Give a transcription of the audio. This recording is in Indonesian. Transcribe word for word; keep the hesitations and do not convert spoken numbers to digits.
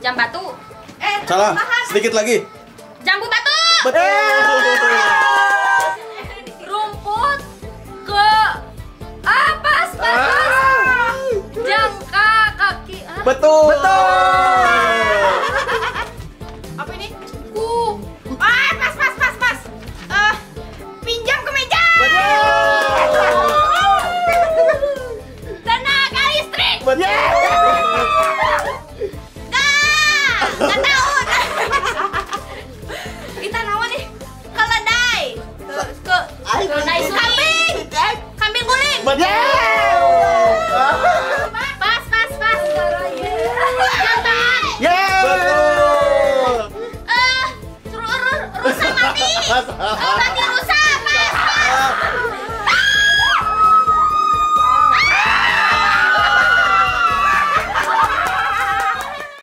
Jam batu. Eh, Salah. Sedikit lagi. Jambu batu. Betul. Rumput ke ah pas pas pas. Jangka kaki. Ah. Betul. Betul. apa ini? Ku. Ah, pas pas pas pas. Eh, pinjam ke meja. Tenaga listrik. Betul. Nggak tahu. Kita naon nih? Keledai. Terus ke keledai kambing. Kambing guling. Betul. Pas pas pas. Jantan. Yeah. Betul. Eh, rusa mati. Eh, mati